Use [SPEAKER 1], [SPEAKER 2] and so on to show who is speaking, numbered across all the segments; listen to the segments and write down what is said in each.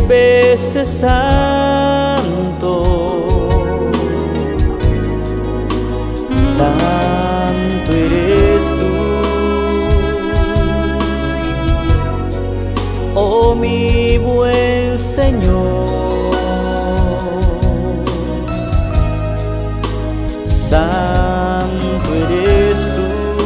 [SPEAKER 1] veces santo, santo eres tú, oh mi buen Señor. Santo eres tú,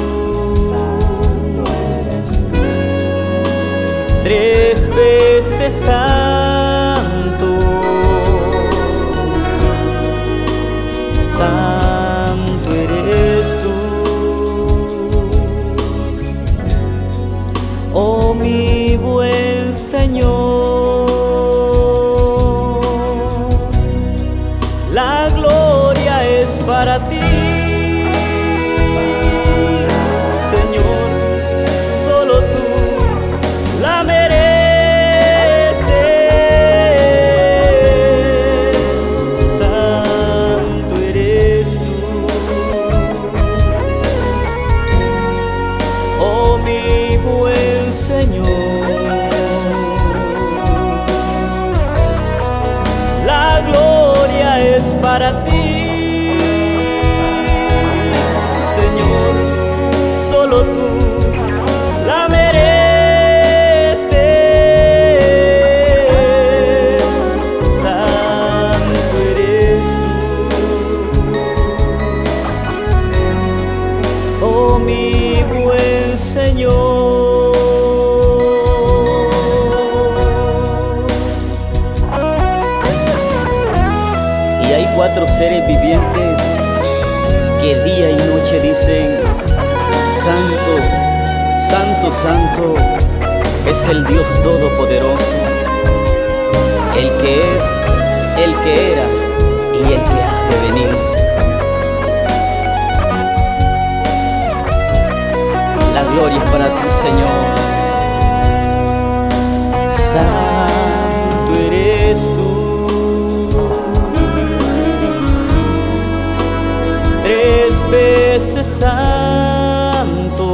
[SPEAKER 1] tres veces santo, santo eres tú, oh mi buen Señor. La gloria es para ti, Señor, solo tú la mereces. Santo eres tú, oh mi buen Señor. La gloria es para ti, Señor, solo tú la mereces. Santo eres tú, oh mi buen Señor. Y hay cuatro seres vivientes que día y noche dicen: Santo, Santo, Santo es el Dios Todopoderoso, el que es, el que era y el que ha de venir. La gloria es para ti, Señor. Santo eres tú, tres veces santo,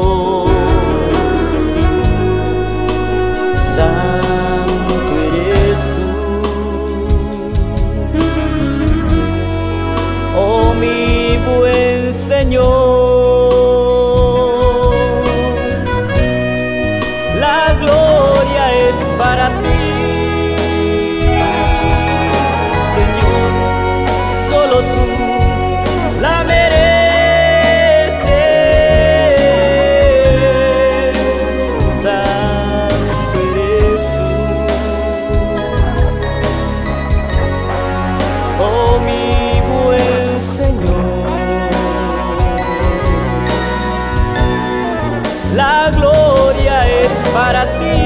[SPEAKER 1] santo eres tú, oh mi buen Señor. La gloria es para ti, Señor, solo tú la mereces. Santo eres tú, oh mi buen Señor. La gloria es para ti,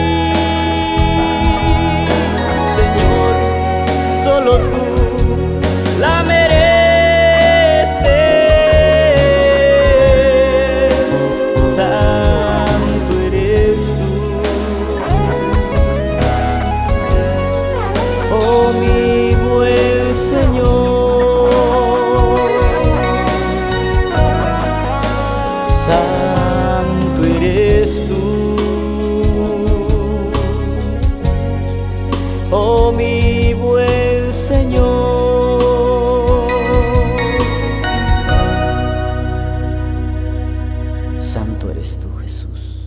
[SPEAKER 1] Señor, solo tú la mereces. Santo eres tú, oh mi buen Señor. Santo eres tú, oh mi buen Señor. Santo eres tú, Jesús.